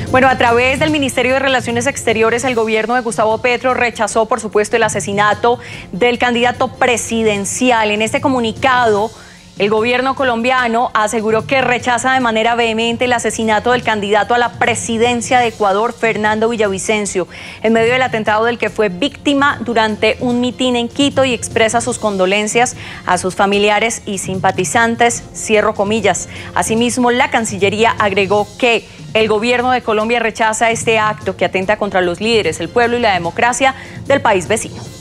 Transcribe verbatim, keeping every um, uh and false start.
Bueno, a través del Ministerio de Relaciones Exteriores, el gobierno de Gustavo Petro rechazó, por supuesto, el asesinato del candidato presidencial. En este comunicado, el gobierno colombiano aseguró que rechaza de manera vehemente el asesinato del candidato a la presidencia de Ecuador, Fernando Villavicencio, en medio del atentado del que fue víctima durante un mitin en Quito, y expresa sus condolencias a sus familiares y simpatizantes, cierro comillas. Asimismo, la Cancillería agregó que el gobierno de Colombia rechaza este acto que atenta contra los líderes, el pueblo y la democracia del país vecino.